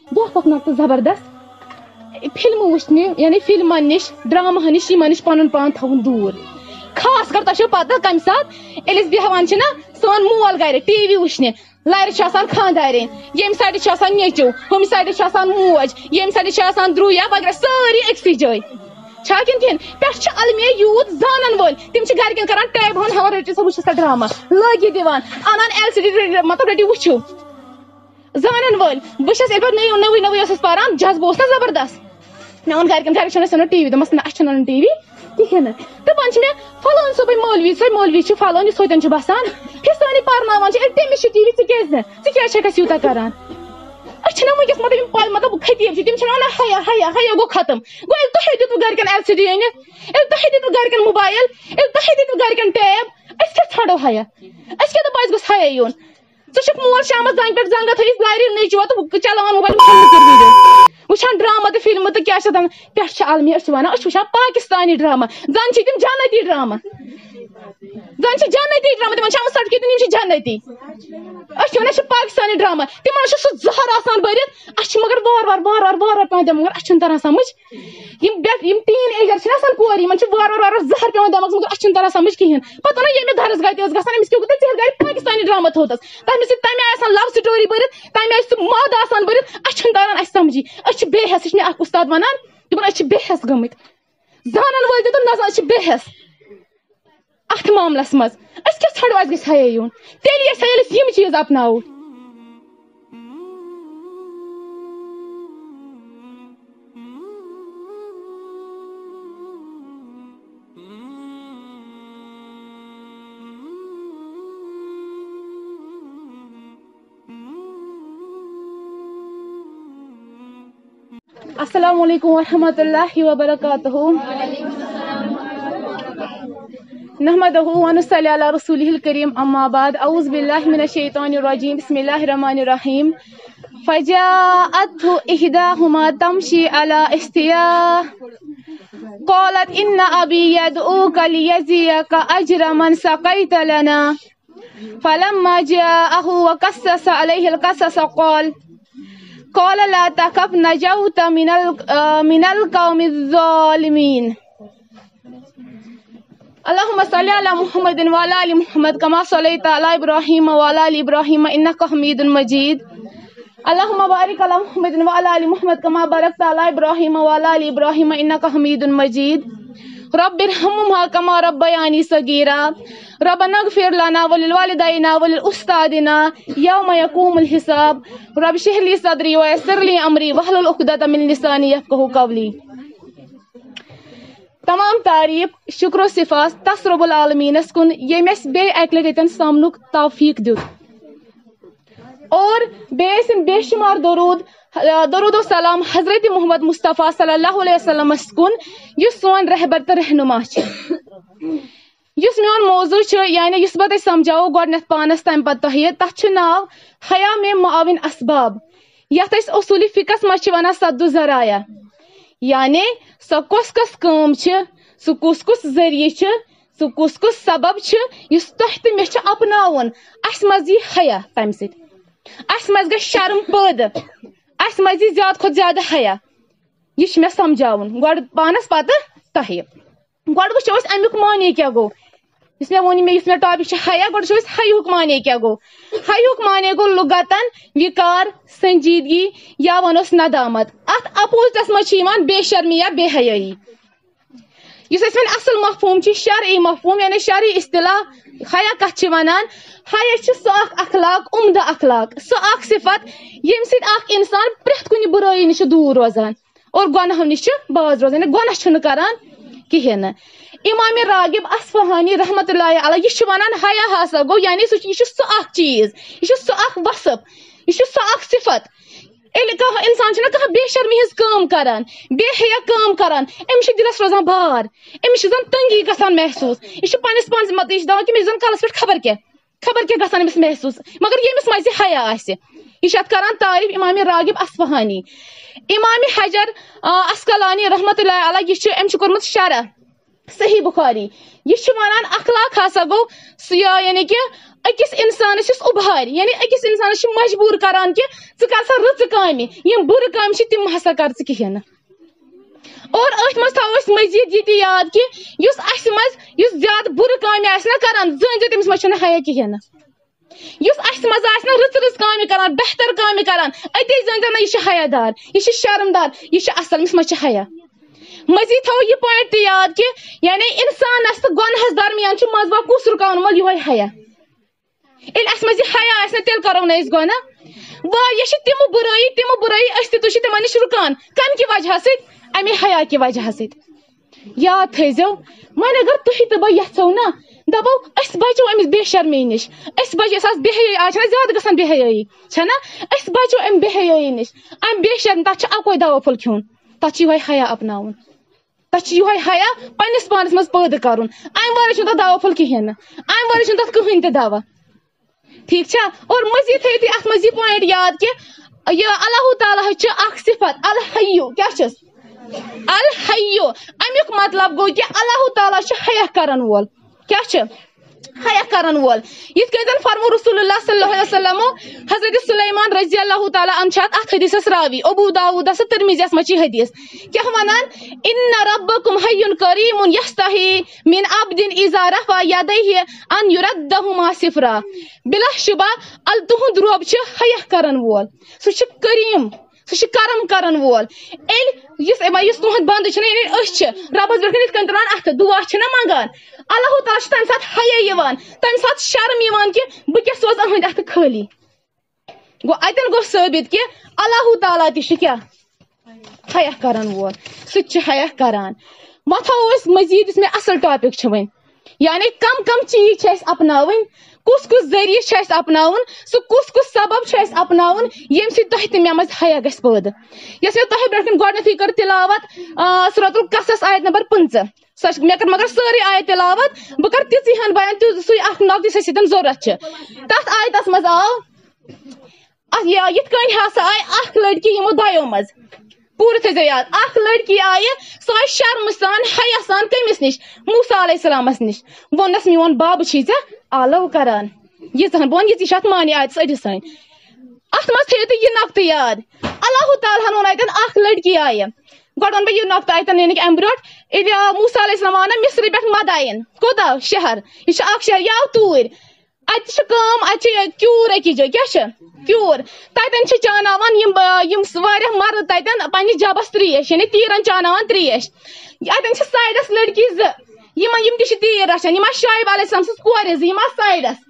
دہ پکناک تو زبردست فلم وچھنہِ یعنی فلمن نش ڈرامہ نش یمن نش پن پان تھاون دور خاص کر تہ پتہ کم سات ییٚلہِ أسۍ بیٚہوان چھِ نا سون مول گرِ ٹی وی وٕچھنہِ لرِ چھِ آسان خاندارین ییٚمہِ سایڈٕ چھِ آسان نیٚچِو ہُمہِ سایڈٕ چھِ آسان موج ییٚمہِ سایڈٕ چھِ آسان دروٗیا وغیرہ سٲری أکسٕے جایہِ چھا کِنہٕ کِہیٖنۍ پٮ۪ٹھ چھِ المیہ یوٗت زانن وٲلۍ تِم چھِ گرِکٮ۪ن کران ٹیب ہن ہاوان رٔٹِو سا وٕچھِو سا ڈرامہ لٲگِتھ دِوان انان LCD مطلب رٔٹِو وٕچھِو زانن وٲلۍ بہٕ چھس ییٚلہِ پتہٕ نٔوٕے نٔوٕے ٲسٕس پران جذبہٕ اوس نا زبردست مےٚ ووٚن گرِکٮ۪ن گرِکۍ چھِنہٕ أسۍ اَنو ٹی وی دوٚپمَس نہ اَسہِ چھُنہٕ اَنُن ٹی وی کِہیٖنۍ نہٕ دَپان چھِ مےٚ فلٲنۍ صٲبٕے مولوی چھُ فلٲنۍ یُس ہوتٮ۪ن چھُ بسان فِستٲنی پرناوان چھِ تٔمِس چھُ ٹی وی ژٕ کیازِ نہٕ ژٕ کیازِ چھکھ اَسہِ یوٗتاہ کران أسۍ چھِنہ وٕنکیٚس مطلب یِم مطلب خطیٖب چھِ تِم چھِ ونان ہیا ہیا ہیا گوٚو ختم گوٚو ییٚلہِ تۄہے دِتوٕ گرِکٮ۪ن LCD أنِتھ ییٚلہِ تۄہے دِتوٕ گرِکٮ۪ن موبایل ییٚلہِ تۄہے دِتوٕ گرِکٮ۪ن ٹیب أسۍ کیٛاہ ژھانڈو حیا أسۍ کیٛاہ دَپو اَسہِ گوٚژھ حیا یُن ژٕ چھُکھ مول شامس زنٛگہِ پٮ۪ٹھ زنٛگہٕ تھٲیِتھ لرِ نیٚچوٕ تہٕ چلاوان موبایل وٕچھان ڈرامہ تہٕ فلمہٕ تہٕ کیٛاہ چھِ دپان پٮ۪ٹھ چھِ المیہ أسۍ چھِ ونان أسۍ چھِ وٕچھان پاکستانی ڈرامہ زن چھِ تِم جنتی ڈرامہ زن چھِ جنتی ڈرامہ تِمن چھِ آمٕژ سرٹفکیٹ یِم چھِ جنتی أسۍ چھِ ونان أسۍ چھِ پاکستانی ڈرامہ تِمن چھُ سُہ زہر آسان بٔرِتھ اَسہِ چھِ مگر وار وار پیوان دِوان مگر اَسہِ چھُنہٕ تران سمجھ یِم ٹیٖن ایجر چھِ آسان کورِ یِمن چھِ وار زہر پیوان دٮ۪ماغس مگر اَسہِ چھُنہٕ تران سمجھ کِہیٖنۍ پتہٕ وَنان ییٚمہِ درس گاہ تہِ ٲس گژھان أمِس کیٛاہ گوٚو ژےٚ گرِ پاکستانی ڈرامہ تھوٚوتَس تَتھ منٛز چھِ تَمہِ آیہِ آسان لو سٹوری بٔرِتھ تَمہِ آیہِ سُہ مادٕ آسان بٔرِتھ اَسہِ چھُنہٕ تران اَسہِ سمجھی أسۍ چھِ بے حٮ۪س یہِ چھِ مےٚ اکھ اُستاد ونان دَپان أسۍ چھِ بے حٮ۪س گٔمٕتۍ زانن وٲلۍ تہِ تہٕ نہ أسۍ چھِ بے حٮ۪س اتھ معاملس منٛز أسۍ کیٛاہ ژھانڈو اَسہِ گژھِ حیا یُن تیٚلہِ ییٚلہِ أسۍ یِم چیٖز اپناوو السلام علیکم ورحمۃ اللہ وبرکاتہ نحمدہ ونصلی علی رسولہ الکریم اما بعد اعوذ باللہ من الشیطان الرجیم بسم اللہ الرحمن الرحیم فجاءته احداهما تمشي على استحياء قالت ان ابي يدعوك ليجزيك اجر من سقيت لنا فلما جاءه وقصص عليه القصص قال لا تخف نجوت من القوم الظالمين اللهم صل على محمد وعلى ال محمد كما صليت على ابراهيم وعلى ال ابراهيم انك حميد مجيد اللهم بارك على محمد وعلى ال محمد كما باركت على ابراهيم وعلى ال ابراهيم انك حميد مجيد رب ارحمهما كما ربياني صغيرا ربنا اغفر لنا ولوالدينا ولأستاذنا يوم يقوم الحساب رب اشرح لي صدري ويسر لي امري واحلل عقدة من لساني يفقهوا قولي تمام تعریف شکر و صفات تس رب العالمینس کن یم اس بے اکہ لٹن سامنک توفیق دیت اور بے شمار درود و سلام حضرت محمد مصطفیٰ صلی اللہ علیہ وسلم کن یس سون رہبر تو رہنما یس میون موضوع یعنی یس بہ تہ سمجھاو گۄڈنیتھ پانس تمہ پتہ تۄہہِ تتھ چھُ ناو حیا میں معاون اسباب یتھ أسۍ اصولی فقہس منٛز چھِ ونان سد الذرایع یعنی سۄ کۄس کۄس کٲم چھِ سُہ کُس کُس ذٔریعہٕ چھِ سُہ کُس کُس سبب چھِ یُس تۄہہِ تہٕ مےٚ چھُ اپناوُن اسہِ منٛز یی حیا تمہِ سۭتۍ اسہِ منٛز گژھِ شرم پٲدٕ اسہِ منٛز یی زیادٕ کھۄتہٕ زیادٕ حیا یہِ چھُ مےٚ سمجھاوُن گۄڈٕ پانس پتہٕ تۄہہِ گۄڈٕ وٕچھو أسۍ امیُک معنے کیٛاہ گوٚو یُس مےٚ ووٚن یُس مےٚ ٹاپک چھُ حیا گۄڈٕ وٕچھو أسۍ حیُک معنے کیٛاہ گوٚو حیُک معنے گوٚو لُغتن وقار سنجیدگی یا ونوس ندامت اتھ اپوزٹس منٛز چھِ یِوان بے شرمی یا بے حیٲیی یُس أسۍ وۄنۍ اصل مفہوم چھِ شرعی مفہوم یعنی شرعی اصطلاح حیا کتھ چھِ ونان حیا چھِ سُہ اکھ اخلاق عمدہ اخلاق سُہ اکھ صفت ییٚمہِ سۭتۍ اکھ انسان پرٛٮ۪تھ کُنہِ بُرٲیی نِش چھُ دوٗر روزان اور گۄنہو نِش چھُ باز روزان یعنی گۄناہ چھُنہٕ کران کہیٖنۍ نہٕ امام راغب اصفہانی رحمۃ اللہ علیہ یہِ چھُ ونان حیا ہسا گوٚو یعنی یہِ چھُ سُہ اکھ چیٖز یہِ چھُ سُہ اکھ وصف یہِ چھُ سُہ اکھ صفت ییٚلہِ کانٛہہ انسان چھُنہ کانٛہہ بے شرمی ہٕنٛز کٲم کران بے حیا کٲم کران أمِس چھُ دِلس روزان بار أمِس چھِ زن تنگی گژھان محسوٗس یہِ چھُ پننس پانس مت یہِ چھُ دپان کہِ مےٚ چھُ زن کلس پٮ۪ٹھ خبر کیٛاہ گژھان أمِس محسوٗس مگر ییٚمِس منٛز یہِ حیا آسہِ یہِ چھُ اتھ کران تعریف امام راغب اصفہانی امام حجر اسقلانی رحمۃ اللہ علیہ یہِ چھُ أمۍ چھُ کوٚرمُت شرح صحیح بخاری یہ ونان اخلاق ہسا گو یعنی کہ اکس انسانس یس ابھار یعنی اکس انسانس مجبور کران کہ کر سا رٕژ کامہِ یم بُرٕ کامہِ تم ہسا کر ژٕ کہین اور ات مز تھو مزید یہ یاد کہ اس مز زیادہ بُرٕ کامہِ آسہِ نا کران زٲنۍ زِ تٔمِس منٛز چھُنہٕ حیا کہین اس مز آسہِ نا رٕژ کامہِ کران بہتر کامہِ کران اتے زٲنۍ زِ نہ یہ حیا دار یہ شرمدار یہ اصل أمِس منٛز چھُ حیا مزید تھو یہ پوائنٹ تہِ یاد کہ یعنی انسانس تو گۄنہس درمیان چھُ منٛزٕ باگ کُس رُکاون وول یہوے حیا ییٚلہِ اسہِ منٛز یہِ حیا آسہِ نا تیٚلہِ کرو نہٕ أسۍ گۄناہ واریاہ چھِ تِمہٕ بُرٲیی أسۍ تہِ تُہۍ چھِ تِمن نِش رُکان کمہِ کہِ وجہ سۭتۍ امے حیا کہِ وجہ سۭتۍ یاد تھٲیزیو وۄنۍ اگر تُہۍ تہٕ بہٕ یژھو نا دپو أسۍ بچو أمِس بے شرمی نِش أسۍ بچو یۄس بے حیٲیی آز چھنا زیادٕ گژھان بے حیٲیی چھنا أسۍ بچو امہِ بے حیٲیی نِش امہِ بے شرمی تتھ چھُ اکوے دوا پھوٚل کھیوٚن تتھ چھُ یِہوے حیا اپناوُن تتھ چھُ یِہوے حیا پننس پانس منٛز پٲدٕ کرُن امہِ ورٲے چھُنہٕ تتھ دوا پھوٚل کہیٖنۍ نہٕ امہِ ورٲے چھُنہٕ تتھ کٕہٕنۍ تہِ دوا ٹھیک چھا اور مزید تھٲیِو تُہۍ اتھ منٛز یہِ پوینٹ یاد کہ یہ اللہ تعالیٰ چھُ اکھ صفت الحیو کیاہ چھُس الحیو امیُک مطلب گوٚو کہ اللہ تعالیٰ چھُ حیا کرن وول کیاہ چھُ حیا کرن وول یِتھ کٔنۍ زن فرمو رسول اللہ صلی اللہ علیہ وسلم حضرت سلیمان رضی اللہ تعالیٰ عنہ چھِ اتھ حدیثس راوی ابو داؤدس ترمذیس منٛز چھِ یہِ حدیث کیاہ ونان ان ربکم حی کریم یستحی من عبد اذا رفع یدیہ ان یردہما صفرا بلا شبہ تہنٛد رب چھُ حیا کرن وول سُہ چھُ کریم سُہ چھُ کرم کرن وول یس تہنٛد بنٛدٕ چھُنہ یعنی أسۍ چھِ ربس برونٛہہ کَنہِ یِتھ کٔنۍ تُلان اتھٕ دعا چھِنہ منگان اللہ تعالیٰ چھُ تمہِ ساتہٕ حیا یِوان تمہِ ساتہٕ شرم یِوان کہ بہٕ کیاہ سوز أہنٛدۍ اتھٕ خٲلی گوٚو اتٮ۪ن گوٚو ثٲبت کہ اللہ تعالیٰ تہِ چھُ کیاہ حیا کرن وول سُہ تہِ چھُ حیا کران وۄنۍ تھاوو أسۍ مزید یُس مےٚ اصل ٹاپک چھُ وۄنۍ یعنی کم کم چیز چھِ أسۍ اپناوٕنۍ کُس کُس ذٔریعہٕ چھُ اَسہِ اپناوُن سُہ کُس کُس سبب چھُ اَسہِ اپناوُن ییٚمہِ سۭتۍ تۄہہِ تہِ مےٚ منٛز حیا گژھِ پٲدٕ یۄس مےٚ تۄہہِ برونٛٹھ کَنہِ گۄڈنیٚتھٕے کٔر تِلاوت سورۃ القصص آیت نمبر 15 سۄ مےٚ کٔر مگر سٲرٕے آیت تِلاوت بہٕ کرٕ تِژٕے ہن بیان سُے اکھ نۄقطہٕ یُس اَسہِ ییٚتٮ۪ن ضروٗرت چھُ تتھ آیتس منٛز آو یِتھ کٔنۍ ہسا آیہِ اکھ لڑکی یِمو دۄیو منٛز پوٗرٕ تھٲیزیو یاد اکھ لڑکی آیہِ سۄ آیہِ شرمہٕ سان حیا سان کٔمِس نِش موسیٰ علیہ السلامس نِش ووٚننس میون بب چھی ژےٚ آلو کران ییٖژہن بہٕ ونہٕ یِژٕے چھِ اتھ معنی آیتس أڑِس سٲنۍ اتھ منٛز تھٲیِو تُہۍ یہِ نۄقطہٕ یاد اللہ تعالیٰ ہن ووٚن اتٮ۪ن اکھ لڑکی آیہِ گۄڈٕ ونہٕ بہٕ یہِ نۄقطہٕ اتٮ۪ن یعنی کہ امہِ برونٛٹھ ییٚلہِ موسیٰ علیہ السلام آو نا مصرٕ پٮ۪ٹھ مداین کوٚت آو شہر یہِ چھُ اکھ شہر یہِ آو توٗرۍ اتہِ چھِ کٲم اتہِ چھِ کیوٗر أکِس جایہِ کیاہ چھِ کیوٗر تتٮ۪ن چھِ چاناوان یِم واریاہ مرد تتٮ۪ن پننِس جبس تریش یعنی تیٖرن چاناوان تریش اتٮ۪ن چھِ سایڈس لڑکی زٕ یِم تہِ چھِ تیٖر رچھان یِم آسہٕ شعیب علیہ السلام سٕنٛز کورِ زٕ یِم آسہٕ سایڈس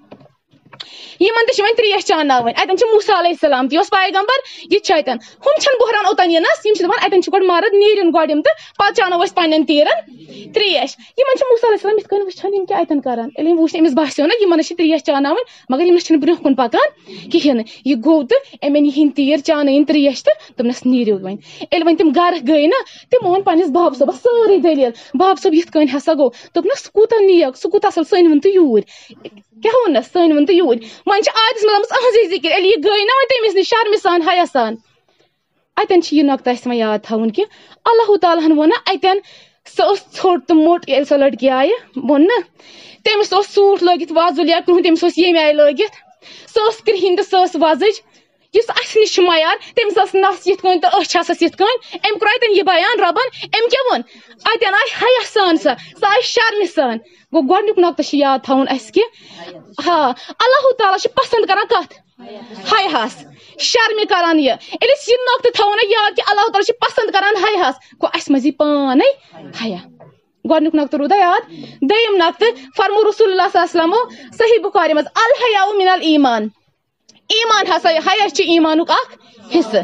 یِمن تہِ چھِ وۄنۍ تریش چاناوٕنۍ اتٮ۪ن چھِ موسیٰ علیہ السلام تہِ اوس پیغمبر یہِ تہِ چھُ اتٮ۪ن ہُم چھِنہٕ بہران اوٚتن یِنس یِم چھِ دپان اتٮ۪ن چھِ گۄڈٕ مرد نیٖرِن گۄڈٕ یِم تہٕ پتہٕ چاناوو أسۍ پننٮ۪ن تیٖرن تریش یِمن چھِ موسیٰ علیہ السلام یِتھ کٔنۍ وٕچھان یِم کیاہ اتٮ۪ن کران ییٚلہِ أمۍ وٕچھ أمِس باسیو نا یِمن چھِ تریش چاناوٕنۍ مگر یِم چھِنہٕ برونٛہہ کُن پکان کہیٖنۍ نہٕ یہِ گوٚو تہٕ أمۍ یِہِنٛدۍ تیٖر چانٲیِن تریش تہٕ دوٚپنس نیٖرِو وۄنۍ ییٚلہِ وۄنۍ تِم گرٕ گٔے نا تِمو ووٚن پننِس باب صٲبس سٲرٕے دٔلیٖل باب صٲب یِتھ کٔنۍ ہسا گوٚو دوٚپنس سُہ کوٗتاہ نیک سُہ کوٗتاہ اصل سُہ أنۍوُن تہٕ یوٗرۍ کیاہ ووٚننس سُہ أنۍوُن تہٕ یوٗرۍ وۄنۍ چھِ آیتس منٛز آمٕژ أہنٛزٕے ذِکر ییٚلہِ یہِ گٔے نا وۄنۍ تٔمِس نِش شرمہِ سان حیا سان اتٮ۪ن چھِ یہِ نۄقطہٕ اسہِ وۄنۍ یاد تھاوُن کہِ اللہ تعالیٰ ہن ووٚن نا اتٮ۪ن سۄ ٲس ژھوٚٹ تہٕ موٚٹ ییٚلہِ سۄ لڑکی آیہِ ووٚن نہٕ تٔمِس اوس سوٗٹ لٲگِتھ وۄزُل یا کرٛہُن تٔمِس اوس ییٚمہِ آیہِ لٲگِتھ سۄ ٲس کرٛہِنۍ تہٕ سۄ ٲس وۄزٕج یُس اسہِ نِش چھُ معیار تٔمِس ٲس نس یِتھ کٔنۍ تہٕ أچھ آسس یِتھ کٔنۍ أمۍ کوٚر اتٮ۪ن یہِ بیان رۄبن أمۍ کیاہ ووٚن اتٮ۪ن آیہِ حیا سان سۄ آیہِ شرمہِ سان گوٚو گۄڈنیُک نۄقطہٕ چھُ یاد تھاوُن اسہِ کہِ اللہ تعالیٰ چھُ پسنٛد کران کتھ حیاہس شرمہِ کران یہِ ییٚلہِ أسۍ یہِ نۄقطہٕ تھاوو نا یاد کہِ اللہ تعالیٰ چھُ پسنٛد کران حیاہس گوٚو اسہِ منٛز یی پانے حیا گۄڈنیُک نۄقطہٕ روٗدا یاد دوٚیِم نۄقطہٕ فرمو رسول اللہ صلی اللہ علیہ وسلمو صحیح بخاری منٛز الحیا من الایمان ایمان ہسا حیا چھُ ایمانُک اکھ حصہٕ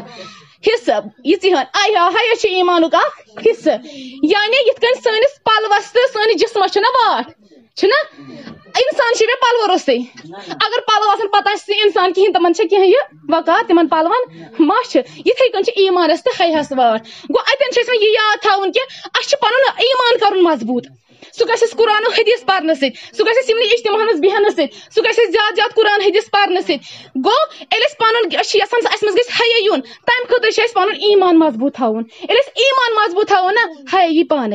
یِژٕے ہن حیا چھُ ایمانُک اکھ حصہٕ یعنی یِتھ کٔنۍ سٲنِس پلوس تہٕ سٲنِس جسمس چھُنہ واٹھ چھُنہ انسان چھُ مےٚ پلوو روٚستُے اگر پلو آسن پتہ آسہِ انسان کہیٖنۍ تِمن چھےٚ کینٛہہ یہِ وقار تِمن پلون ما چھِ یِتھٕے کٔنۍ چھِ ایمانس تہٕ حیاہس واٹھ گوٚو اتٮ۪ن چھُ اسہِ وۄنۍ یہِ یاد تھاوُن کہِ اسہِ چھُ پنُن ایمان کرُن مضبوٗط سُہ گژھِ اَسہِ قرآن و حدیٖث پرنہٕ سۭتۍ سُہ گژھِ اَسہِ یِمنٕے اجتماعن منٛز بیٚہنہٕ سۭتۍ سُہ گژھِ اَسہِ زیادٕ زیادٕ قرآن حدیٖث پرنہٕ سۭتۍ گوٚو ییٚلہِ أسۍ پنُن أسۍ چھِ یژھان اسہِ منٛز گژھِ حیا یُن تمہِ خٲطرٕ چھُ اسہِ پنُن ایمان مضبوٗط تھاوُن ییٚلہِ أسۍ ایمان مضبوٗط تھاوو نا حیا یی پانے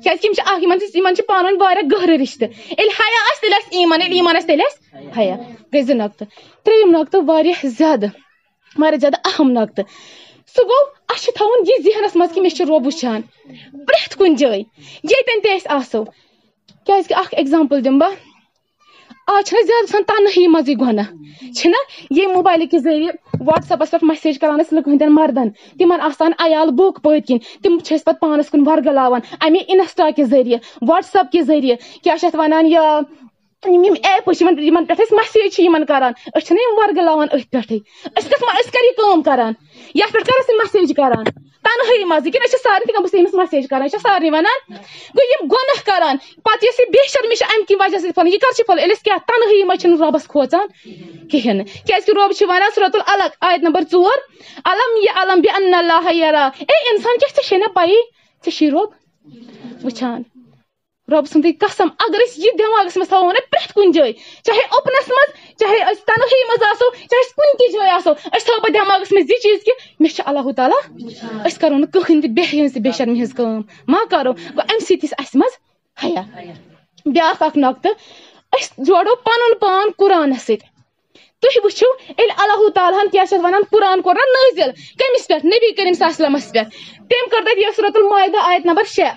کیازِ پانہٕ ؤنۍ واریاہ گہرٕ رِشتہٕ ییٚلہِ حیا آسہِ تیٚلہِ آسہِ ایٖمان ییٚلہِ ایٖمان آسہِ تیٚلہِ آسہِ حیا گٔے 2 نۄقطہٕ. 3یِم نۄقطہٕ واریاہ زیادٕ اہم نۄقطہٕ سُہ گوٚو اَسہِ چھُ تھاوُن یہِ ذہنَس منٛز کہِ مےٚ چھُ رۄب وٕچھان پرٛٮ۪تھ کُنہِ جایہِ ییٚتٮ۪ن تہِ أسۍ آسو. کیازکہِ اکھ ایگزامپل دِمہٕ بہٕ آز چھِنہ زیادٕ گژھان تنہٲیی منٛزٕے گۄناہ چھِنہ ییٚمہِ موبایلہٕ کہِ ذٔریعہٕ وٹس ایپس پٮ۪ٹھ میسیج کران أسۍ لُکہٕ ہٕنٛدٮ۪ن مردن تِمن آسان عیال بوٚک پٔتۍ کِنۍ تِم چھِ أسۍ پتہٕ پانس کُن ورگلاوان امی انسٹا کہِ ذٔریعہٕ وٹس ایپ کہِ ذٔریعہٕ کیاہ چھِ اتھ ونان یِم ایپہٕ چھِ یِمن پٮ۪ٹھ أسۍ میسیج چھِ یِمن کران أسۍ چھِنہ یِم ورگلاوان أتھۍ پٮ۪ٹھٕے أسۍ کر یہِ کٲم کران یتھ پٮ۪ٹھ کر أسۍ میسیج کران تنہٲیی منٛزٕے کِنہٕ أسۍ چھِ سارنٕے تِم بہٕ چھس أمِس میسیج کران أسۍ چھِ سارنٕے ونان گوٚو یِم گۄناہ کران پتہٕ یۄس یہِ بے شرمی چھِ امہِ کہِ وجہ سۭتۍ پھٔہلان یہِ کر چھِ پھٔہلان ییٚلہِ أسۍ کیاہ تنہٲیی منٛز چھِنہٕ رۄبس کھوژان کہیٖنۍ نہٕ کیازکہِ رۄب چھُ ونان سورۃ العلق آیت نمبر 4 الم یعلم بأن اللہ یرا اے انسان کیٛاہ ژےٚ چھے نا پیی ژےٚ چھُے رۄب وٕچھان رۄب سٕنٛدٕے قسم اگر أسۍ یہِ دٮ۪ماغس منٛز تھاوو نا پرٛٮ۪تھ کُنہِ جایہِ چاہے اوپنس منٛز چاہے أسۍ تنہٲیی منٛز آسو چاہے أسۍ کُنہِ تہِ جایہِ آسو أسۍ تھاوو پتہٕ دٮ۪ماغس منٛز یہِ چیٖز کہِ مےٚ چھُ اللہ تعالیٰ أسۍ کرو نہٕ کٕہٕنۍ تہِ ہٕنٛز تہِ بے شرمی ہٕنٛز کٲم ما کرو گوٚو امہِ سۭتۍ تہِ اسہِ منٛز حیا. بیاکھ اکھ نۄقطہٕ أسۍ جوڑو پنُن پان قرآنس سۭتۍ. تُہۍ وٕچھِو ییٚلہِ اللہ تعالیٰ ہن کیاہ چھِ ونان قرآن کوٚر نا نٲزِل کٔمِس پٮ۪ٹھ نبی کریم صلی اللہ علیہ وسلمس پٮ۪ٹھ تٔمۍ کٔر تتہِ یہِ سورۃ المائدہ آیت نمبر 6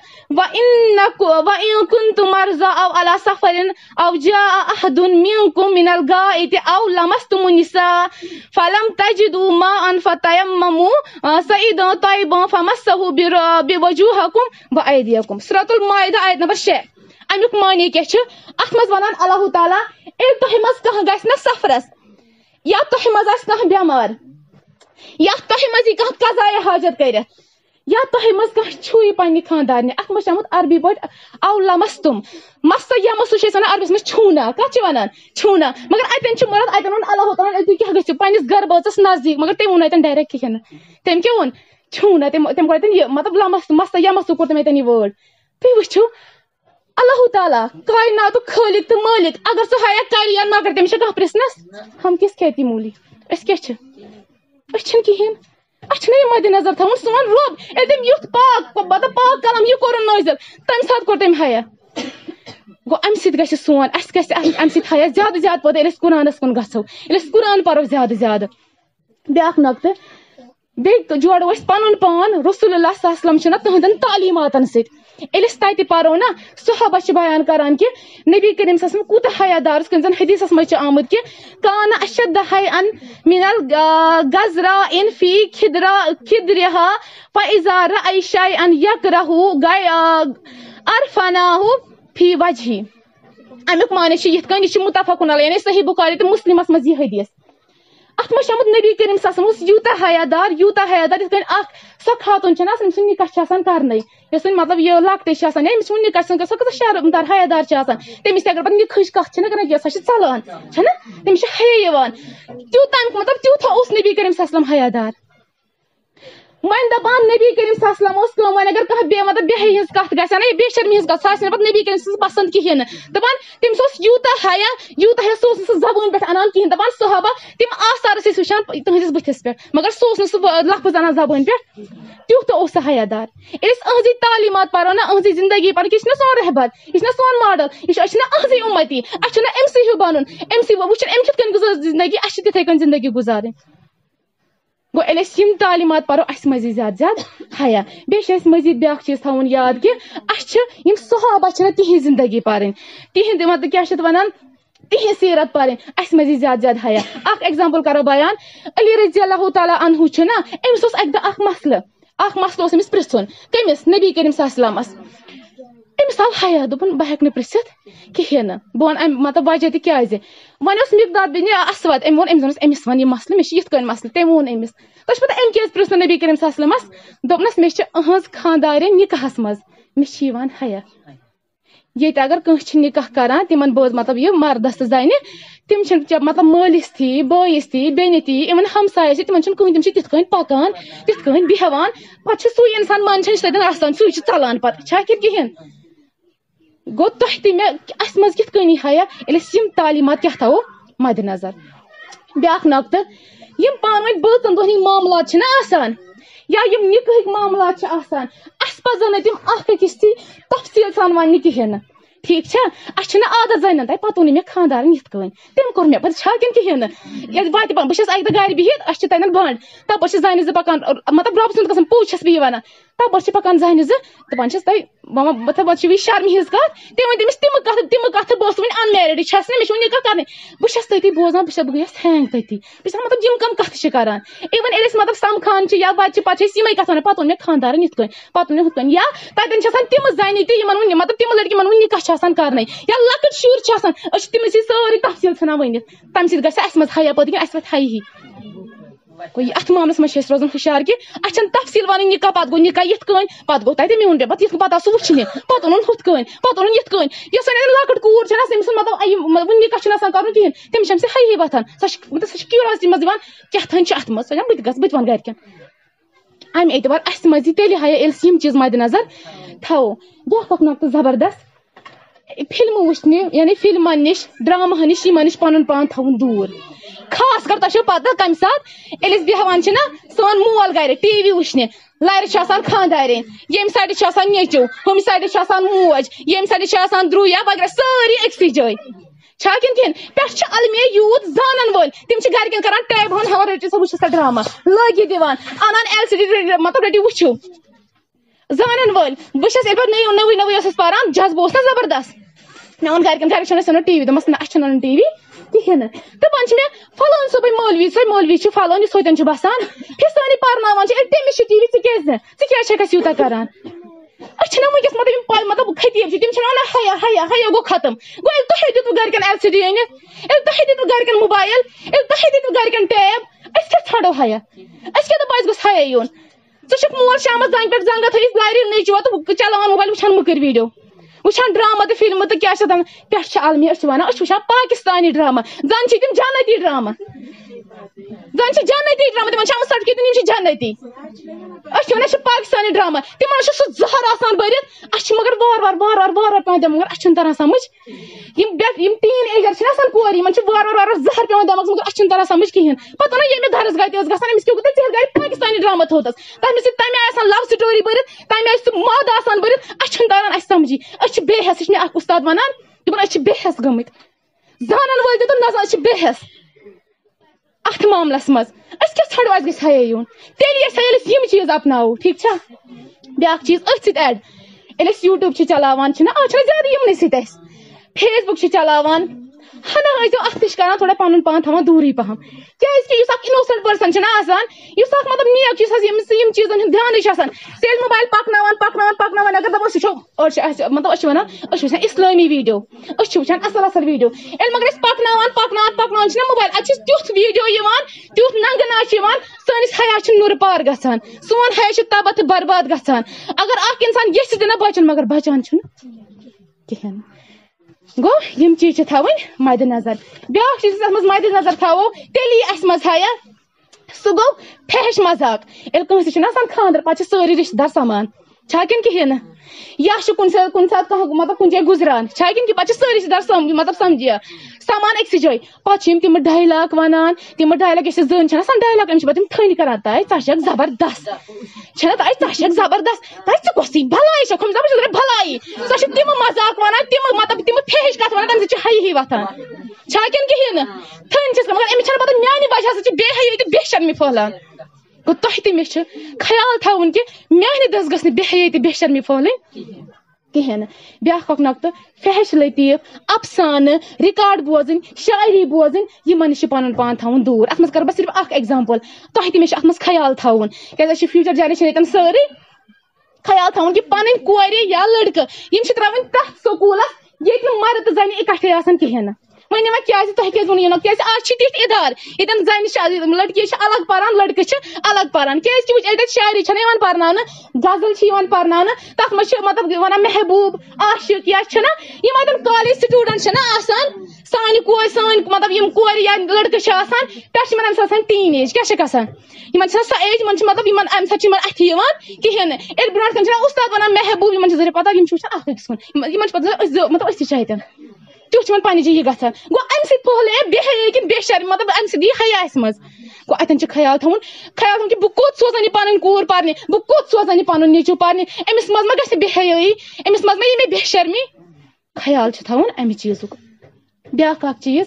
وَإِن كُنتُم مَرْضَىٰ أَوْ عَلَىٰ سَفَرٍ أَوْ جَاءَ أَحَدٌ مِنكُم مِنَ الْغَائِطِ أَوْ لَمَسْتُمُ النِّسَاءَ فَلَمْ تَجِدُوا مَاءً فَتَيَمَّمُوا صَعِيدًا طَيِّبًا فَامْسَحُوا بِوُجُوهِكُمْ وَأَيْدِيَكُمْ. سورۃ المائدہ آیت نمبر 6 امیُک معنی کیاہ چھُ اتھ منٛز ونان اللہ تعالیٰ ییٚلہِ تۄہہِ منٛز کانٛہہ گژھِ نا سفرس یا تۄہہِ منٛز آسہِ کانٛہہ بٮ۪مار یا تۄہہِ منٛز یی کانٛہہ قضایہِ حاجت کٔرِتھ یا تۄہہِ منٛز کانٛہہ چھُے پننہِ خاندارنہِ اتھ منٛز چھُ آمُت عربی پٲٹھۍ او لمستُم مسا یمسو چھِ أسۍ ونان عربس منٛز چھوٗنا کتھ چھِ ونان چھوٗنا مگر اتٮ۪ن چھُ مراد اتٮ۪ن ووٚن اللہ تعالیٰ تُہۍ کیاہ گٔژھِو پننِس گرٕ بٲژس نزدیٖک مگر تٔمۍ ووٚن اتٮ۪ن ڈایریکٹ کِہیٖنۍ نہٕ تٔمۍ کیاہ ووٚن چھوٗنا تٔمۍ کوٚر اتٮ۪ن یہِ مطلب لمس مسا یمسو کوٚر تٔمۍ اتٮ۪ن یہِ وٲڑ. تُہۍ وٕچھِو اللہ تعالیٰ کائناتُک خٲلق تہٕ مٲلِک اگر سُہ حیا کرِ یا مگر تٔمِس چھا کانٛہہ پرژھنس ہم کِس کھیتی موٗلی أسۍ کیاہ چھِ أسۍ چھِنہٕ کِہیٖنۍ اَسہِ چھُنہ یہِ مدِ نظر تھاوُن سون رۄب ییٚلہِ تٔمۍ یُتھ مطلب پاک کلام یہِ کوٚرُن نٲزِل تمہِ ساتہٕ کوٚر تٔمۍ حیا گوٚو امہِ سۭتۍ گژھِ سون اسہِ گژھِ امہِ سۭتۍ حیا زیادٕ زیادٕ پٲدٕ ییٚلہِ أسۍ قرآنس کُن گژھو ییٚلہِ أسۍ قرآن پرو زیادٕ زیادٕ. بیاکھ نۄقطہٕ بیٚیہِ جوڑو أسۍ پنُن پان رسول اللہ صلی اللہ علیہ وسلم چھُنہ تٕہنٛدٮ۪ن تعلیٖماتن سۭتۍ ییٚلہِ أسۍ تتہِ پرو نا صحابہ چھِ بیان کران کہِ نبی کریم صلی اللہ علیہ وسلم کوٗتاہ حیا دار اوس کُنہِ زن حدیثس منٛز چھُ آمُت کہِ کان اشد حیاء من الغزراء فی خدرها فاذا رأى شيئا يكره عرفناه فی وجهه. امیُک معنی چھُ یِتھ کٔنۍ یہِ چھُ متفقن علیہ یعنی صحیح بخاری تہٕ مسلمس منٛز یہِ حدیث اتھ منٛز چھُ آمُت نبی کریم صلی اللہ علیہ وسلم اوس یوٗتاہ حیادار یِتھ کٔنۍ اکھ سۄ خاتوٗن چھےٚ نہ آسان أمۍ سُنٛد نِکاح چھُ آسان کرنٕے یۄس وۄنۍ مطلب یہِ لۄکٹٕے چھِ آسان یا أمِس چھُ نِکاح سۄ کۭژاہ شرمدار حیادار چھِ آسان تٔمِس تہِ اگر پتہٕ نِکاحٕچ کتھ چھِ نہ کران کینٛہہ سۄ چھِ ژلان چھےٚ نہ تٔمِس چھُ حیا یِوان تیوٗتاہ مطلب تیوٗتاہ اوس نبی کریم صلی اللہ علیہ وسلم حیادار. وۄنۍ دپان نبی کریم صلی اللہ علیہ وسلم اوس کٲم وۄنۍ اگر کانٛہہ مطلب بے حیی ہٕنٛز کتھ گژھِ ہا نا بے شرمی ہٕنٛز کتھ سۄ آسہِ نہٕ پتہٕ نبی کریم سٕنٛز پسنٛد کہیٖنۍ نہٕ دپان تٔمِس اوس یوٗتاہ حیا سُہ اوس نہٕ سُہ زبٲنۍ پٮ۪ٹھ انان کہیٖنۍ دپان صحابہ تِم آثار ٲسۍ أسۍ وٕچھان تُہنٛدِس بٕتھِس پٮ۪ٹھ مگر سُہ اوس نہٕ سُہ لفظ انان زبٲنۍ پٮ۪ٹھ تیُتھ اوس سُہ حیادار. ییٚلہِ أسۍ أہنٛزٕے تعلیٖمات پرو نا أہنٛزٕے زندگی پرو یہِ چھُ نا سون رہبر یہِ چھُ نا سون ماڈل أسۍ چھِ نا أہنٛزٕے اُمتی اسہِ چھُ نا أمسٕے ہیوٗ بنُن أمسٕے وٕچھُن أمۍ کِتھ کٔنۍ گُزٲر زندگی اسہِ چھِ تِتھٕے کٔنۍ زندگی گُزارٕنۍ. گوٚو ییٚلہِ أسۍ یِم تعلیٖمات پرو اسہِ منٛز یی زیادٕ زیادٕ حیا. بیٚیہِ چھِ اَسہِ مزیٖد بیاکھ چیٖز تھاوُن یاد کہِ اسہِ چھِ یِم صحابہ چھِ نا تِہنٛز زندگی پرٕنۍ تِہنٛد مطلب کیاہ چھِ اتھ ونان تِہنٛز سیرت پرٕنۍ اسہِ منٛز یی زیادٕ زیادٕ حیا. اکھ ایگزامپل کرو بیان علی رضی اللہ تعالیٰ عنہُ چھُ نا أمِس اوس اکہِ دۄہ اکھ مسلہٕ اوس أمِس پرژھُن کٔمِس نبی کریم صلی اللہ علیہ وسلمس أمِس آو حیا دوٚپُن بہٕ ہٮ۪کہٕ نہٕ پرژھِتھ کہیٖنۍ نہٕ بہٕ ونہٕ امہِ مطلب وجہ تہِ کیازِ وۄنۍ اوس مقداد بن اسود أمۍ ووٚن أمِس ون یہِ مسلہٕ مےٚ چھُ یِتھ کٔنۍ مسلہٕ تٔمۍ ووٚن أمِس تۄہہِ چھُ پتہ أمۍ کیازِ پرژھ نہٕ نبی کریم صلی اللہ علیہ وسلمس دوٚپنس مےٚ چھِ أہنٛز خاندارٮ۪ن نِکاحس منٛز مےٚ چھِ یِوان حیا. ییٚتہِ اگر کٲنٛسہِ چھِ نِکاح کران تِمن بٲژ مطلب یہِ مردس تہٕ زنہِ تِم چھِنہٕ مطلب مٲلِس تھی بٲیِس تھی بیٚنہِ تھی اِوٕن ہمسایس تھی تِمن چھُنہٕ کٕہٕنۍ تِم چھِ تِتھ کٔنۍ پکان تِتھ کٔنۍ بیہوان پتہٕ چھُ سُے انسان منٛدچھان یُس تتٮ۪ن آسان سُے چھُ ژلان پتہٕ چھا کہِ کہیٖنۍ. گوٚو تۄہہِ تہِ مےٚ اسہِ منٛز کِتھ کٔنۍ یی حیا ییٚلہِ أسۍ یِم تعلیٖمات کیاہ تھاوو مدِ نظر. بیاکھ نۄقطہٕ یِم پانہٕ ؤنۍ بٲژن دۄہن ہٕنٛدۍ معاملات چھِ نا آسان یا یِم نِکاحٕکۍ معاملات چھِ آسان اسہِ پزن تم اخ أکِس تھی تفصیل سان وننہِ کہیٖنۍ نہٕ ٹھیک اچھا عادت زنن تہ پتہ ووٚن مےٚ خاندارن یِتھ کٔنۍ تٔمۍ کوٚر مےٚ پتہٕ چھاکن کہیٖنۍ نہٕ ییٚلہِ واتہِ بہٕ چھَس اکہِ دۄہ گرِ بِہِتھ أسۍ چھِ تتٮ۪ن بنٛڈ تپٲرۍ چھِ زنہِ زٕ پکان مطلب رۄبہٕ سُنٛد قسم پوٚز چھَس بہٕ یہِ ونان تپٲرۍ چھِ پکان زنہِ زٕ دپان چھَس تۄہہِ مطلب چھِ یہِ شرمہِ ہِنٛز کتھ تٔمۍ ؤنۍ تٔمِس تِمہٕ کتھٕ بہٕ ٲسٕس وُنہِ انمیرِڈٕے چھَس نہٕ مےٚ چھُ وُنہِ نِکاح کرنٕے بہٕ چھَس تٔتی بوزان بہٕ گٔیَس ہینگ تٔتی بہٕ چھَس مطلب یِم کم کتھٕ چھِ کران اِوٕن ییٚلہِ أسۍ مطلب سمکھان چھِ یا بچہِ پتہٕ چھِ أسۍ یِمے کتھ ونان پتہٕ ووٚن مےٚ خاندارن یِتھ کٔنۍ پتہٕ ووٚن مےٚ ہُتھ کٔنۍ یا تتٮ۪ن چھِ آسان تِمہٕ زنہِ تہِ یِمن وُنہِ مطلب تِم لڑکی یِمن وُنہِ نِکاح چھِ آسان کرنے یا لۄکٕٹۍ شُرۍ چھِ آسان أسۍ چھِ تِمن سۭتۍ سٲرٕے تفصیٖل ژھٕنان ؤنِتھ تمہِ سۭتۍ گژھِ اسہِ منٛز حیا پٲدٕ کِنہٕ اسہِ وۄتھِ حیہِ ہی گوٚو اتھ معاملس منٛز چھِ أسۍ روزان ہُشار کہِ اسہِ چھنہٕ تفصیٖل ونٕنۍ نِکاح پتہٕ گوٚو نِکاح یِتھ کٔنۍ پتہٕ گوٚو تتہِ میون پتہٕ یِتھ پتہٕ آو سُہ وٕچھنہِ پتہٕ اوٚنُن ہُتھ کٔنۍ پتہٕ اوٚنُن یِتھ کٔنۍ یۄس وۄنۍ لۄکٕٹ کوٗر چھےٚ نہ تٔمۍ سُنٛد مطلب وُنہِ نِکاح چھُنہٕ آسان کرُن کِہیٖنۍ تٔمِس چھِ امہِ سۭتۍ حیہِ وۄتھان سۄ چھِ کیوٗریوسٹی منٛز دِوان کیٛاہ چھِ اتھ منٛز بہٕ تہِ ونہٕ گرِکٮ۪ن امہِ اعتبار اسہِ منٛز یی تیٚلہِ حیا ییٚلہِ أسۍ یِم چیٖز مدِ نظر تھاوو بیٛاکھ اکھ نۄقطہٕ زبردست فِلمہٕ وٕچھنہِ یعنی فِلمن نِش ڈراماہن نِش یِمن نِش پنُن پان تھاوُن دوٗر خاص کر تۄہہِ چھو پتہ کمہِ ساتہٕ ییٚلہِ أسۍ بیٚہوان چھِ نا سون مول گرِ ٹی وی وٕچھنہِ لرِ چھِ آسان خاندارٮ۪ن ییٚمہِ سایڈٕ چھِ آسان نیٚچِو ہُمہِ سایڈٕ چھِ آسان موج ییٚمہِ سایڈٕ چھِ آسان درٛوے یا وغیرہ سٲری أکسٕے جایہِ چھا کِنہٕ پٮ۪ٹھٕ چھِ المیہ یوٗت زانن وٲلۍ تِم چھِ گرِکٮ۪ن کران ٹیب ہن ہاوان رٔٹِو سا وٕچھِو سا ڈراما لٲگِتھ دِوان انان LCD مطلب رٔٹِو وٕچھِو زانن وٲلۍ بہٕ چھَس ییٚلہِ پتہٕ نٔوٕے ٲسٕس پران جذبہٕ اوس نا زبردست مےٚ ووٚن گرِکٮ۪ن چھُنہٕ أسۍ اَنو ٹی وی دوٚپمَس نہ اَسہِ چھُنہٕ اَنُن ٹی وی کِہیٖنۍ نہٕ دَپان چھِ مےٚ فلٲنۍ صٲبٕے مولوی چھُ فلٲنۍ یُس ہوٚتٮ۪ن چھُ بسان فِستٲنی پرناوان چھِ تٔمِس چھُ ٹی وی ژٕ کیازِ نہٕ ژٕ کیازِ چھَکھ اَسہِ یوٗتاہ کران أسۍ چھِنہ وٕنکیٚس مطلب یِم مطلب خطیٖب چھِ تِم چھِنہ ونان حیا گوٚو ختم گوٚو ییٚلہِ تۄہے دِتوٕ گرِکٮ۪ن LCD أنِتھ ییٚلہِ تۄہے دِتوٕ گرِکٮ۪ن موبایل ییٚلہِ تۄہے دِتوٕ گرِکٮ۪ن ٹیب أسۍ کیٛاہ ژھانڈو حیا أسۍ کیٛاہ دپو اَسہِ گوٚژھ حیا یُن ژٕ چھُکھ مول شامس زنٛگہِ پٮ۪ٹھ زنٛگہٕ تھٲیِتھ لرِ نیٚچوٕ تہٕ چلاوان موبایل وٕچھان مٔکٕرۍ ویٖڈیو وٕچھان ڈراما تہٕ فِلمہٕ تہٕ کیٛاہ چھِ دپان پٮ۪ٹھٕ چھِ المیہ أسۍ چھِ ونان أسۍ چھِ وٕچھان پاکستانی ڈراما زن چھِ تِم جنتی ڈراما زن چھِ جنتی ڈراما تِمن چھِ آمٕژ سرٹِفکیٹ یِم چھِ جنتی أسۍ چھِ ونان أسۍ چھِ پاکستانی ڈراما تِمن چھُ سُہ زہر آسان بٔرِتھ اسہِ چھِ مگر وارٕ وارٕ پیٚوان دِوان مگر اسہِ چھُنہٕ تران سمجھ یِم ٹیٖن ایجر چھِنہ آسان کورِ یِمن چھُ وارٕ زہر پیٚوان دٮ۪ماغس مگر اسہِ چھُنہٕ تران سمجھ کِہیٖنۍ پتہٕ ونان ییٚمہِ درس گاہ تہِ ٲس گژھان أمِس کیٛاہ گوٚو ژےٚ گرِ پاکستانی ڈراما تھوٚوتس تمہِ آیہِ آسان لو سٹوری بٔرِتھ تمہِ آیہِ سُہ ماد آسان بٔرِتھ اسہِ چھُنہٕ تران اسہِ سمجھی أسۍ چھِ بے حٮ۪س یہِ چھُ مےٚ اکھ اُستاد ونان دپان أسۍ چھِ بے حٮ۪س گٔمٕتۍ زانن وٲلۍ تہِ تہٕ نہ زان أسۍ چھِ بے حٮ۪س اتھ معاملس منٛز أسۍ کیٛاہ ژھانڈو اسہِ گژھِ حیا یُن تیٚلہِ ییٚلہِ أسۍ یِم چیٖز اپناوو ٹھیٖک چھا بیٛاکھ چیٖز أتھۍ سۭتۍ ایڈ ییٚلہِ أسۍ YouTube چھِ چلاوان چھِنہ آز چھِنہ زیادٕ یِمنٕے سۭتۍ اسہِ فیس بُک چھِ چلاوان ہنا ٲسۍزیو اتھ تہِ چھِ کران تھوڑا پنُن پان تھاوان دوٗرٕے پہم کیٛازِکہِ یُس اکھ اِنوسنٹ پٔرسن چھُنہ آسان یُس اکھ مطلب نیک یُس ییٚمِس یِم چیٖزن ہُنٛد دھیانٕے چھُ آسان سُہ ییٚلہِ موبایل پکناوان اگر دپو أسۍ وٕچھو أڑۍ چھِ اسہِ مطلب أسۍ چھِ ونان أسۍ چھِ وٕچھان اسلٲمی ویٖڈیو أسۍ چھِ وٕچھان اصل ویٖڈیو ییٚلہِ مگر أسۍ پکناوان چھِنہ موبایل اتہِ چھُ تیُتھ ویٖڈیو یِوان تیُتھ ننگہٕ ناچ یِوان سٲنِس حیا چھُ نُرٕ پار گژھان سون حیا چھُ تباہ تہٕ برباد گژھان اگر اکھ انسان یژھِ تہِ نہ بچُن مگر بچان چھُنہٕ کِہیٖنۍ گوٚو یِم چیٖز چھِ تھاوٕنۍ مدِ نظر بیٛاکھ چیٖز اتھ منٛز مدِ نظر تھاوو تیٚلہِ یی اسہِ منٛز حیا سُہ گوٚو فحش مذاق ییٚلہِ کٲنٛسہِ چھُنہ آسان خانٛدر پتہٕ چھِ سٲری رشتہٕ دار سمان چھا کِنہٕ کِہیٖنۍ نہٕ یا چھُ کُنہِ ساتہٕ کانٛہہ مطلب کُنہِ جایہِ گُزران چھا کِنہٕ کہِ پتہٕ چھِ سٲری رشتہٕ دار مطلب سمجھیا سمان أکسٕے جایہِ پتہٕ چھِ یِم تِمہٕ ڈایلاگ ونان تِمہٕ ڈایلاگ یۄس زٔنۍ چھےٚ آسان ڈایلاگ أمِس چھِ پتہٕ تِم تھٔنۍ کران تاے ژٕ چھکھ زبردست چھےٚ نہ تاے ژٕ چھکھ زبردست تاے ژٕ کۄسٕے بلایی چھکھ ہُمِس دپان چھِ بلایی سۄ چھِ تِمہٕ مذاق ونان تِمہٕ مطلب تِمہٕ فحش کتھ ونان تمہِ سۭتۍ چھِ حیہِ ہی وۄتھان چھا کِنہٕ کِہیٖنۍ نہٕ تھٔنۍ چھَس مگر أمِس چھنہٕ پتہٕ میانہِ وجہ سۭتۍ چھِ بے حیٲیی تہٕ بے شرمی پھٔہلان گوٚو تۄہہِ تہِ مےٚ چھُ خیال تھاوُن کہِ میانہِ دٔسۍ گٔژھ نہٕ بے حیٲیی تہٕ بے شرمی پھٔہلٕنۍ کِہیٖنۍ نہٕ بیٛاکھ اکھ نۄقطہٕ فحش لطیٖف افسانہٕ رِکاڈ بوزٕنۍ شاعری بوزٕنۍ یِمن نِش چھُ پنُن پان تھاوُن دوٗر اتھ منٛز کرٕ بہٕ صرف اکھ ایگزامپل تۄہہِ تہِ مےٚ چھُ اتھ منٛز خیال تھاوُن کیٛازِ أسۍ چھِ فیوٗچر جنریشن ییٚتٮ۪ن سٲرٕے خیال تھاوُن کہِ پنٕنۍ کورِ یا لڑکہٕ یِم چھِ ترٛاوٕنۍ تتھ سکوٗلس ییٚتہِ نہٕ مرد تہٕ زنہِ اِکٹھے آسان کِہیٖنۍ نہٕ وۄنۍ وۄنۍ کیٛازِ تۄہہِ کیٛازِ ووٚنوٕ یہِ کیٛازِ آز چھِ تِتھۍ ادارٕ ییٚتٮ۪ن زنہِ چھِ لڑکی چھِ الگ پران لڑکہٕ چھِ الگ پران کیٛازِ کہِ وٕچھ ییٚلہِ تتہِ شاعری چھنہٕ یِوان پرناونہٕ غزل چھِ یِوان پرناونہٕ تتھ منٛز چھِ مطلب ونان محبوب عاشق یا چھِنہ یِم اتٮ۪ن کالیج سٹوٗڈنٹ چھِنہ آسان سانہِ کورِ مطلب یِم کورِ یا لڑکہٕ چھِ آسان پٮ۪ٹھٕ چھِ یِمن امہِ ساتہٕ آسان ٹیٖن ایج کیٛاہ چھِ گژھان یِمن چھِ آسان سۄ ایج یِمن چھِ مطلب یِمن امہِ ساتہٕ چھِ یِمن اتھِ یِوان کِہیٖنۍ نہٕ ییٚلہِ برونٛٹھ کَنہِ چھِنہ اُستاد ونان محبوب یِمن چھِ ضروٗرت پتہ یِم چھِ وٕچھان اکھ أکِس کُن یِمن چھِ پتہٕ مطلب أسۍ تہِ چھِ اتٮ۪ن تیت پنہ جی گھان گو ام سی پھہلے بے حیا کن بے شرم مطلب ام سی حیا اس مز گو اتن خیال تھون کہ بہ کوت سوزان یہ پن کور پرنہ بہ کوت سوزان یہ پن نیچو پرنہ امس مز ما گژھِ بے حیائی امس مز ما یہ مے بے شرمی خیال تھون امہ چیزک بیاکھ اکھ چیز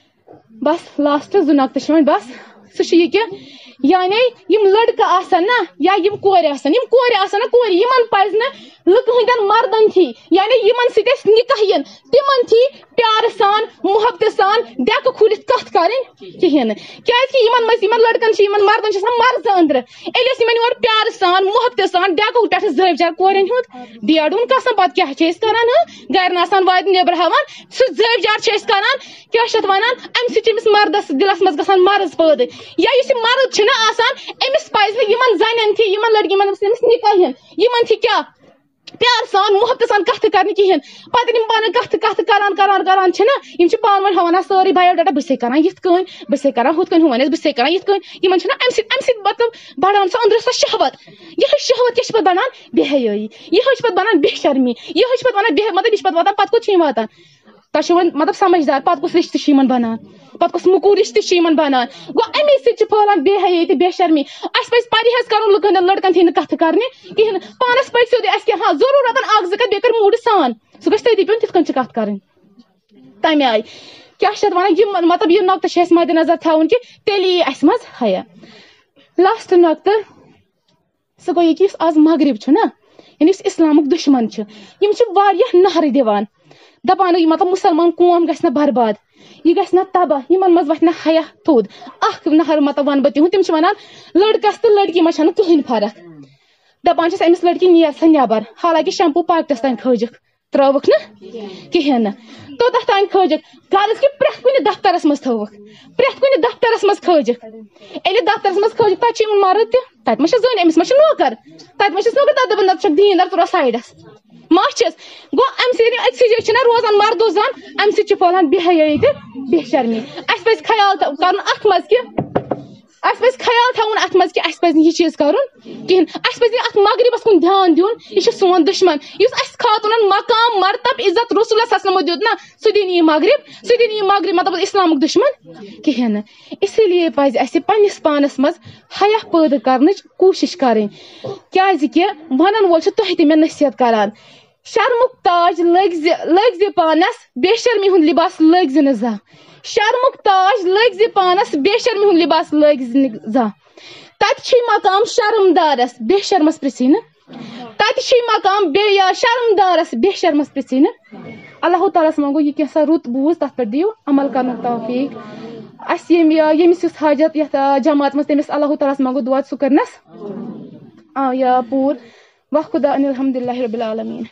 بس لاسٹ زٕ نقطہٕ چھِ وۄنۍ بس سُہ چھُ یہ کہ یعنی یم لڑکہ آسن نا یا یم کورِ آسن نا کورِ یمن پزِ نہٕ لُکہٕ ہٕنٛدٮ۪ن مردن تھی یعنی یمن سۭتۍ أسۍ نکاح ین تمن تھی پیار سان محبت سان ڈیکہٕ کھوٗلِتھ کتھ کرٕنۍ کہیٖنۍ نہٕ کیازِ یمن منٛز یمن لڑکن چھِ یمن مردن چھِ آسان مرزٕ أنٛدرٕ ییٚلہِ أسۍ یمن یورٕ پیار سان محبت سان ڈیکہٕ پٮ۪ٹھٕ زٲوۍ جار کورٮ۪ن ہُنٛد ڈیڈُن کسان پتہٕ کیاہ چھِ أسۍ کران گرِ نہٕ آسان واتہِ نیبر ہاوان سُہ زٲوۍ جار چھِ أسۍ کران کیاہ چھِ اتھ ونان امہِ سۭتۍ چھِ أمِس مردس دلس منٛز گژھان مرض پٲدٕ یا یُس یہِ مرد چھُنہ آسان امس پزِ نہٕ یمن زنٮ۪ن تھی یمن لڑکی یمن أمِس نکاح ین یمن تھی کیاہ پیار سان محبت سان کتھ کرنہِ کہیٖنۍ پتہٕ یِم پانہٕ کتھ کران چھِنہ یم چھِ پانہٕ ؤنۍ ہاوان سٲرٕے بایو ڈاٹا بہٕ کران یِتھ کٔنۍ بہٕ کران ہُتھ کٔنۍ ہُوَن بہٕ کران یِتھ کٔنۍ یمن چھِنہ امہِ سۭتۍ مطلب بڑان سۄ أنٛدرٕ سۄ شہوت یِہے شہوت کیاہ چھِ پتہٕ بنان بے حیٲیی یِہے چھِ پتہٕ بنان بے شرمی یِہے چھِ پتہٕ ونان مطلب یہِ چھِ پتہٕ واتان پتہٕ کوٚت چھِ یِم واتان تۄہہِ چھُ وۄنۍ مطلب سمجھدار پتہٕ کُس رشتہٕ چھُ یِمن بنان پتہٕ کُس مُکوٗر رشتہٕ چھُ یِمن بنان گوٚو امی سۭتۍ چھِ پھہلان بے حیٲیی تہٕ بے شرمی اسہِ پزِ پرہیز کرُن لُکن ہٕنٛدٮ۪ن لڑکن تھی نہٕ کتھ کرنہِ کہیٖنۍ نہٕ پانس پزِ سیوٚدُے اسہِ کیٛاہ ہاں ضروٗر رٹن اکھ زٕ کتھ بیٚیہِ کر موٗڈٕ سان سُہ گژھِ تٔتی پیوٚن تِتھ کٔنۍ چھِ کتھ کرٕنۍ تمہِ آیہِ کیاہ چھِ اتھ ونان یِم مطلب یہِ نۄقطہٕ چھِ اسہِ مدِ نظر تھاوُن کہِ تیٚلہِ یی اسہِ منٛز حیا لاسٹ نۄقطہٕ سُہ گوٚو یہِ کہِ یُس آز مغرب چھُ نا یعنی یُس اسلامُک دُشمن چھُ یِم چھِ واریاہ نہرٕ دِوان دپان مطلب مسلمان قوم گژھِ نہٕ برباد یہ گژھِ نہٕ تباہ یمن منٛز وتھِ نہٕ حیا تھوٚد اکھ نہر مطلب ونہٕ بہٕ تِہُنٛد تِم چھِ ونان لڑکس تہٕ لڑکی منٛز چھنہٕ کٕہٕنۍ فرق دپان چھِس أمِس لڑکی نیر سا نٮ۪بر حالانکہِ شمپوٗ پاکٹس تانۍ کھٲجِکھ ترٲوٕکھ نہٕ کہیٖنۍ نہٕ توٚتتھ تانۍ کھٲجِکھ غرض کہِ پرٛٮ۪تھ کُنہِ دفترس منٛز تھٲوٕکھ پرٛٮ۪تھ کُنہِ دفترس منٛز کھٲجِکھ ییٚلہِ دفترس منٛز کھٲجِکھ تتہِ چھُ یِوان مرد تہِ تتہِ ما چھِ زٔنۍ أمِس ما چھِ نوکر تتہِ ما چھِس نوکر تتہِ دپان نتہٕ چھکھ دیٖندار ژٕ روز سایڈس ما چھِس گوٚو امہِ سۭتۍ أکسٕے جایہِ چھِنہ روزان مردو زن امہِ سۭتۍ چھِ پھہلان بے حیٲیی تہٕ بے شرمی اسہِ پزِ خیال کرُن اتھ منٛز کہِ اسہِ پزِ خیال تھاوُن اتھ منٛز کہِ اسہِ پزِ نہٕ یہِ چیٖز کرُن کہیٖنۍ اسہِ پزِ نہٕ اتھ مغربس کُن دھیان دیُن یہِ چھُ سون دُشمن یُس اسہِ خاتوٗنن مقام مرتب عزت رسولس صلی اللہ علیہ وسلمو دیُت نا سُہ دِنہٕ یہِ مغرب مطلب اسلامُک دُشمن کہیٖنۍ نہٕ اسی لیے پزِ اسہِ پننس پانس منٛز حیا پٲدٕ کرنٕچ کوٗشش کرٕنۍ کیازِ کہِ ونن وول چھُ تۄہہِ تہِ مےٚ نصیحت کران شرمُک تاج لٲگۍ زِ پانس بے شرمی ہُنٛد لباس لٲگۍ زِ نہٕ زانٛہہ شرمُک تاج لٲگۍ زِ پانس بے شرمی ہُنٛد لباس لٲگۍ زِ نہٕ زانٛہہ تتہِ چھُے مقام شرمدارس بے شرمس پرژھی نہٕ تتہِ چھُے مقام شرمدارس بے شرمس پرژھی نہٕ اللہ تعالیٰ ہس منٛگو یہِ کینٛژھا رُت بوٗز تتھ پٮ۪ٹھ دِیِو عمل کرنُک توفیٖق اسہِ ییٚمِس یُس حاجت یتھ جماعت منٛز تٔمِس اللہ تعالیٰ ہس منٛگو دُعا سُہ کرنس پوٗرٕ واہ خدا الحمدُ للہ رب العالمیٖن